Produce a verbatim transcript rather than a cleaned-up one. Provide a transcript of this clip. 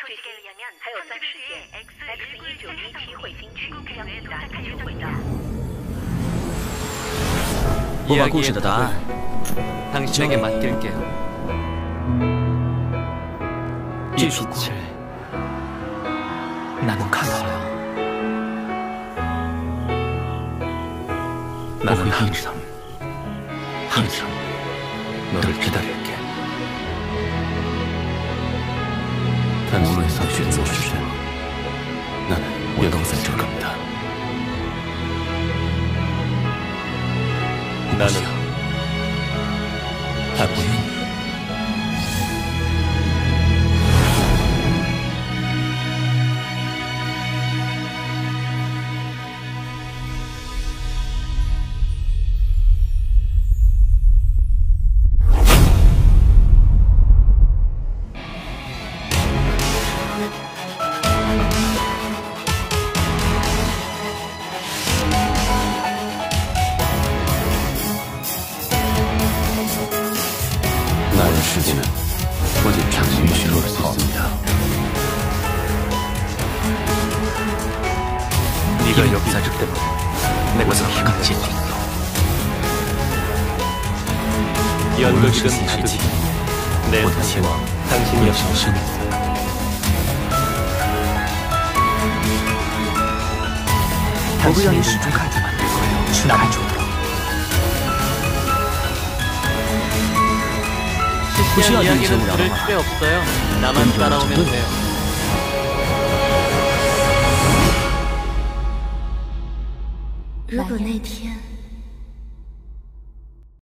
最新还有算时间 ，X 一九一七彗星群将抵达地球轨道。 播报故事的答案， 당신에게 맡길게요. 이 빛을 나는 간다요. 나는 항상 항상 너를 기다릴게. 당신의选择是什么 나는 여동생 겁니다. 나는 아버님. 나의 시기는 어디 당신이 쉬러올 수 있습니다. 네가 여기 있기 때문에 내가 힘을 짓고 연극이든 가득히 내 삶은 당신이었어. 我会让你始终看着满对快乐，是那么久的。 시시한 이야기는 들을 필요 없어요. 나만 따라오면 돼요. 如果那天